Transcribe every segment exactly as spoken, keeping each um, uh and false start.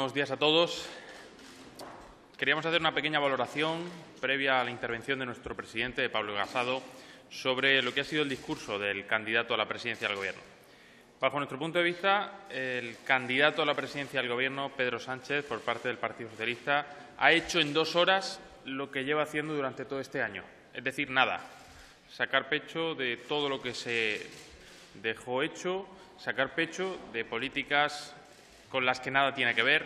Buenos días a todos. Queríamos hacer una pequeña valoración previa a la intervención de nuestro presidente, Pablo Casado, sobre lo que ha sido el discurso del candidato a la presidencia del Gobierno. Bajo nuestro punto de vista, el candidato a la presidencia del Gobierno, Pedro Sánchez, por parte del Partido Socialista, ha hecho en dos horas lo que lleva haciendo durante todo este año. Es decir, nada. Sacar pecho de todo lo que se dejó hecho, sacar pecho de políticas con las que nada tiene que ver,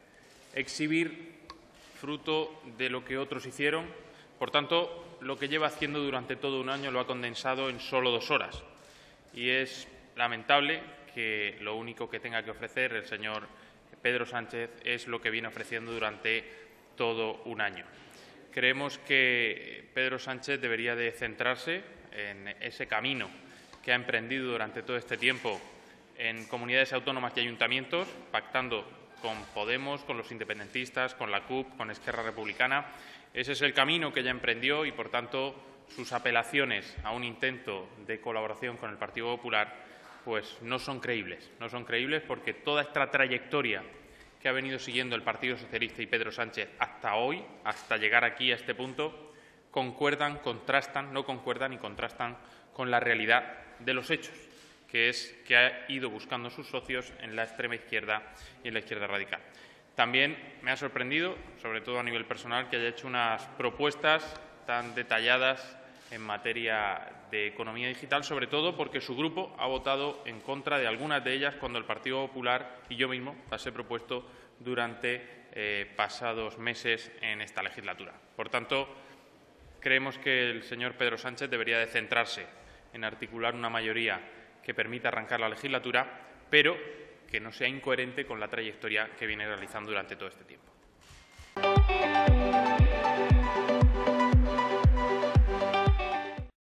exhibir fruto de lo que otros hicieron. Por tanto, lo que lleva haciendo durante todo un año lo ha condensado en solo dos horas. Y es lamentable que lo único que tenga que ofrecer el señor Pedro Sánchez es lo que viene ofreciendo durante todo un año. Creemos que Pedro Sánchez debería de centrarse en ese camino que ha emprendido durante todo este tiempo en comunidades autónomas y ayuntamientos, pactando con Podemos, con los independentistas, con la C U P, con Esquerra Republicana. Ese es el camino que ya emprendió y, por tanto, sus apelaciones a un intento de colaboración con el Partido Popular pues no son creíbles. No son creíbles porque toda esta trayectoria que ha venido siguiendo el Partido Socialista y Pedro Sánchez hasta hoy, hasta llegar aquí a este punto, concuerdan, contrastan, no concuerdan y contrastan con la realidad de los hechos, que es que ha ido buscando sus socios en la extrema izquierda y en la izquierda radical. También me ha sorprendido, sobre todo a nivel personal, que haya hecho unas propuestas tan detalladas en materia de economía digital, sobre todo porque su grupo ha votado en contra de algunas de ellas cuando el Partido Popular y yo mismo las he propuesto durante eh, pasados meses en esta legislatura. Por tanto, creemos que el señor Pedro Sánchez debería de centrarse en articular una mayoría que permita arrancar la legislatura, pero que no sea incoherente con la trayectoria que viene realizando durante todo este tiempo.